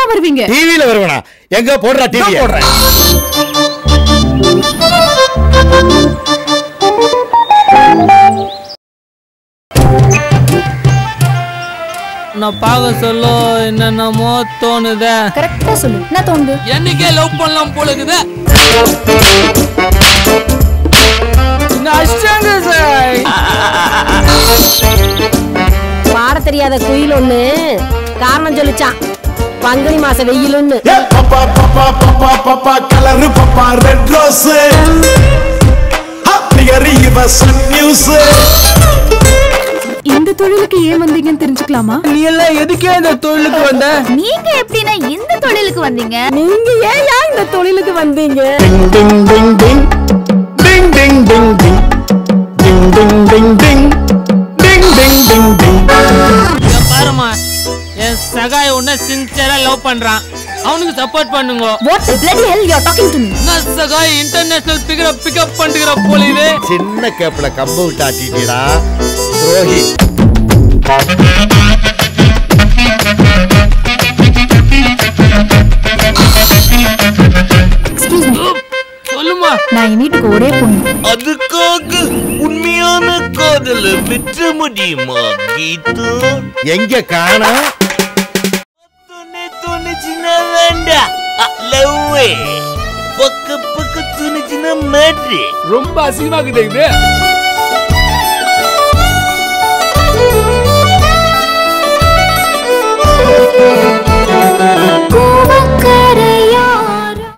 தான் வருவீங்க. டிவில வருவனா? எங்க போடுறா டிவி போடுறேன். நான் பாக்க சொல்ல என்னென்னமோ தோணுதே. கரெக்டா சொல்லு, என்ன தோணுது? என்னைக்கே லவ் பண்ணலாம் போல இருக்குது. பாட தெரியாத குயில் ஒண்ணு காரணம் சொல்லிச்சான், பங்குனி மாச வெயிலுன்னு. பாப்பா பாப்பா பாப்பா பாப்பா கலரு பாப்பா ரெட் ரோஸ் ஹாப்பியரி இவ சன் நியூஸ். இந்த தொழிலுக்கு ஏன் வந்தீங்கன்னு தெரிஞ்சுக்கலாமா? நீ எல்லாம் எதுக்கே இந்த தொழிலுக்கு வந்த? நீங்க எப்படின்னா இந்த தொழிலுக்கு வந்தீங்க? நீங்க ஏன் இந்த தொழிலுக்கு வந்தீங்க? டிங் டிங் டிங் டிங் டிங் டிங் டிங் டிங் டிங் டிங் டிங் டிங் டிங் டிங் டிங். பாருமா, என் சகாய் உன்ன சின்சியரா லவ் பண்றான், அவனுக்கு சப்போர்ட் பண்ணுங்க. What the bloody hell you are talking to me? நான் சகாய் இன்டர்நேஷனல் பிக்கப் பண்ணிக்கிற போலீவே. சின்ன கேப்ல கம்பு விட்டாட்டிட்டீடா துரோகி. Excuse me. சொல்லுமா. நான் என் வீட்டுக்கு ஒரே பொண்ணு. அதுக்காக உண்மையான காதல விற்ற முடியுமா கீதா? எங்க காணா? துணிச்சுனா வேண்டாம், லவ்வே பக்க துணிச்சுனா மேட்ரு. ரொம்ப அசிங்கமாக்குது இது.